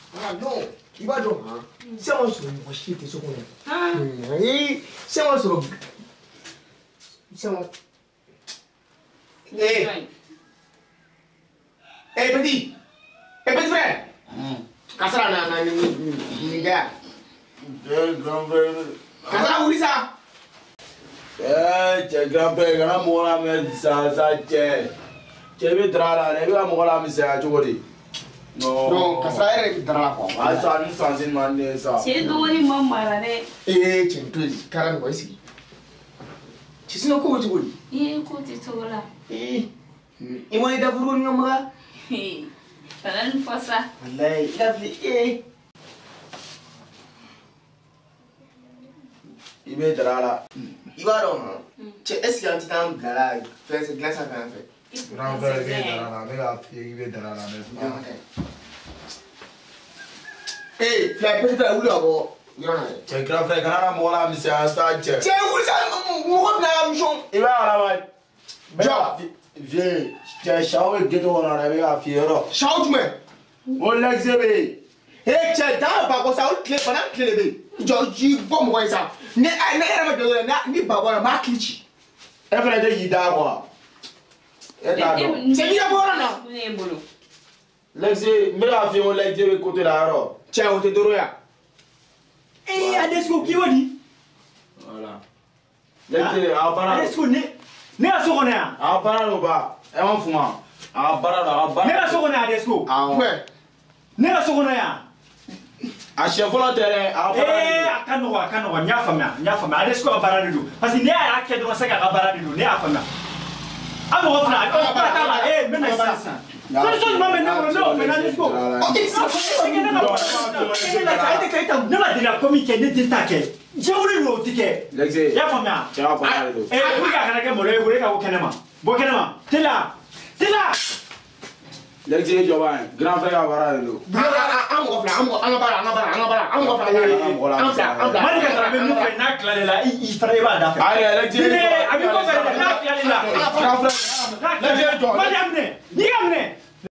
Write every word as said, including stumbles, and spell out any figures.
Ah non, il va donc. C'est moi sur le chier tes secondes. Ah. Oui, c'est moi sur. C'est moi. Eh. Eh petit. Eh petit frère. Kasara na na ni gars. Eh grand-père. Kasara où ça? Eh, tu grand-père, grand mon ami ça ça tient. Tu veux drala, ne veux mon ami ça tu vois. Non. Non, Kasara est drala quoi. Ah ça nous sans demander ça. C'est doni maman là. Eh, tu es tout carrément quoi ici. Tu sais non quoi tu veux? Eh, côté toi là. Eh. Il m'a dit d'avoir une maman. Eh. T'as une fois ça. Wallahi, il a fait eh. Il veut drala. Il va donc. Tu est-ce qu'il y a un petit temps là, faire cette glace à faire en fait. Grand-père il veut drala, mais la fille il veut drala. Eh, la petite là où là-bas? Tu es grand-père, grand mon ami ça ça tient. Tiens, où ça? Moi, je suis Il va là-bas. Viens, tu es chaud de on a avec la fille là. Shout me. On l'exhibit. Eh, tu es dans pas comme ça, on clé pendant clé bébé. Je dis bon moi ça. Ne ne ne ne ni baba ma clichi. E fana de yida quoi. E ta do. C'est bien bon là. Ne bolo. L'exé, me la fi on l'exé côté là ro. Tiens, on te doro ya. Eh, adesko ki wodi? Voilà. L'exé a bara. Adesko ne ne asokona ya. A bara no ba. E won fuma. A bara da a bara. Ne asokona adesko. Ah ouais. Ne asokona ya. A chef volontaire a bara. Eh, akano akano nya fama, nya fama adesko a bara do. Parce que ne a ke do saka a bara do, ne a fama. Amo ofna, o pata la eh, me na sa. So so ma me na mo no, me na adesko. OK, c'est ne ma de la communiquer ne dinta ke. Je voulais le ticket. L'exé. Ya fama. Tu a bara do. Eh, vous ga kana ke mo le vous ka ko kenema. Bo kenema. Tela. Tela. L'exé Jovan, grand frère a bara do. am go fla, am go am bara, am bara, am bara, am go fla. Am fla, am fla. Mani ka tra me mu fe na klale la i fare ba da fe. Allez, l'exé. Abi ko fe na klale la. Grand frère. L'exé. Mani amne. Ni amne.